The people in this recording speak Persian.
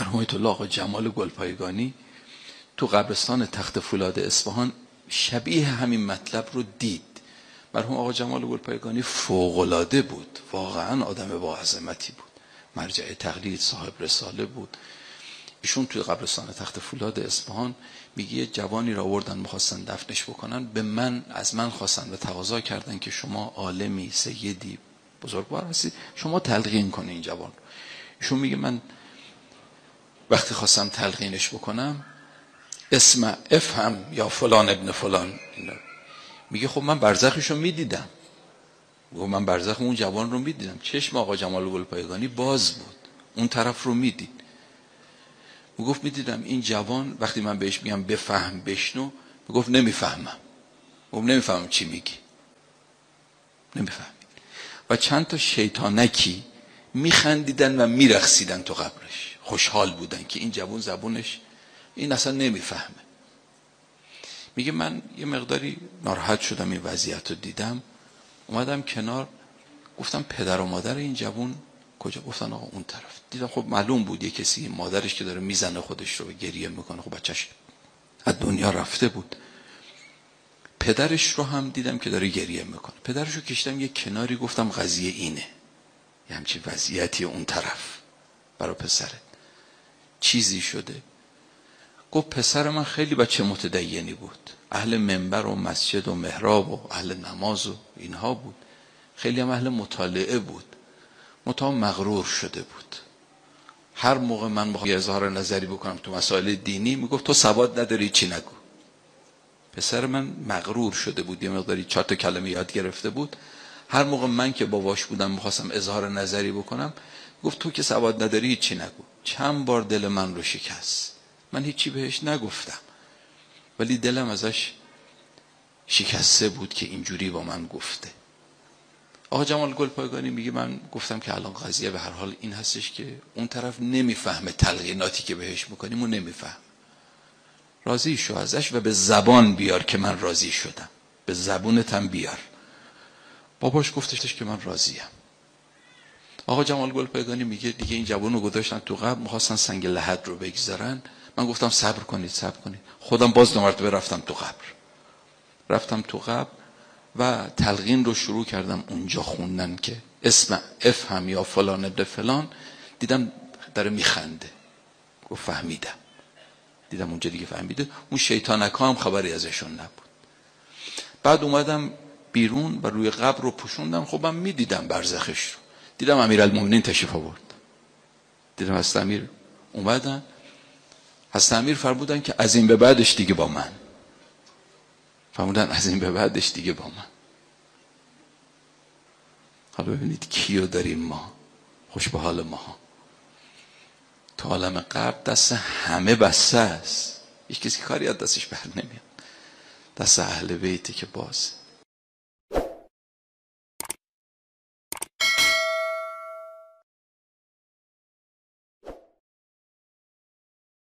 مرحوم آیت الله آقا جمال گلپایگانی تو قبرستان تخت فولاد اصفهان شبیه همین مطلب رو دید. مرحوم آقا جمال گلپایگانی فوق‌العاده بود، واقعا آدم با عظمتی بود، مرجع تقلید، صاحب رساله بود. ایشون توی قبرستان تخت فولاد اصفهان میگه جوانی را آوردن می‌خواستن دفنش بکنن، از من خواستن و تقاضا کردن که شما عالمی، سیدی، بزرگوار هستی، شما تلقین کنین این جوان. ایشون میگه من وقتی خواستم تلقینش بکنم، اسم افهم یا فلان ابن فلان، میگه خب من برزخشو میدیدم، من برزخ اون جوان رو میدیدم، چشم آقا جمال گلپایگانی باز بود، اون طرف رو میدید. میگفت میدیدم این جوان وقتی من بهش میگم بفهم بشنو، میگفت نمیفهمم. نمیفهمم چی میگی، نمیفهم. و چند تا شیطانکی میخندیدن و میرقصیدن تو قبرش، خوشحال بودن که این جوان زبونش این اصلا نمیفهمه. میگه من یه مقداری ناراحت شدم، این وضعیت رو دیدم، اومدم کنار، گفتم پدر و مادر این جوان کجا؟ گفتن آقا اون طرف. دیدم خب معلوم بود یه کسی، مادرش که داره میزنه خودش رو، گریه میکنه، خب بچهش از دنیا رفته بود. پدرش رو هم دیدم که داره گریه میکنه، پدرش رو کشیدم یه کناری، گفتم قضیه اینه، یه همچین وضعیتی اون طرف برای پسرت چیزی شده. گفت پسر من خیلی بچه متدینی بود، اهل منبر و مسجد و محراب و اهل نماز و اینها بود، خیلی هم اهل مطالعه بود، مغرور شده بود. هر موقع من بخوام اظهار نظری بکنم تو مسائل دینی، میگفت تو سواد نداری چی نگو. پسر من مغرور شده بود، یه مقداری 4 تا کلمه یاد گرفته بود، هر موقع من که باباش بودم میخواستم اظهار نظری بکنم، گفت تو که سواد نداری چی نگو. چند بار دل من رو شکست، من هیچی بهش نگفتم ولی دلم ازش شکسته بود که اینجوری با من گفته. آقا جمال گلپایگانی میگه من گفتم که الان قضیه به هر حال این هستش که اون طرف نمیفهمه تلقیناتی که بهش میکنیم و نمیفهم، راضی شو ازش و به زبان بیار که من راضی شدم، به زبونتم بیار. باباش گفتش که من راضیم. آقا جمال گلپایگانی میگه دیگه این جوان رو گذاشتن تو قبر، میخواستن سنگ لحد رو بگذارن، من گفتم صبر کنید. خودم باز 2 مرتبه رفتم تو قبر و تلقین رو شروع کردم اونجا خوندن که اسم افهم یا فلان ابن فلان. دیدم داره میخنده، گفت فهمیدم. دیدم اونجا دیگه فهمیده. اون شیطانکا هم خبری ازشون نبود. بعد اومدم بیرون و روی قبر رو پوشوندم، خب من میدیدم برزخش رو، دیدم امیرالمومنین تشریف آورد، دیدم حضرت امیر اومدن، حضرت امیر فرمودن که از این به بعدش دیگه با من، حالا ببینید کیو داریم ما، خوش به حال ما. تو عالم قبر دست همه بسته است، هیچ کسی کاری از دستش بر نمیاد، دست اهل بیتی که باز.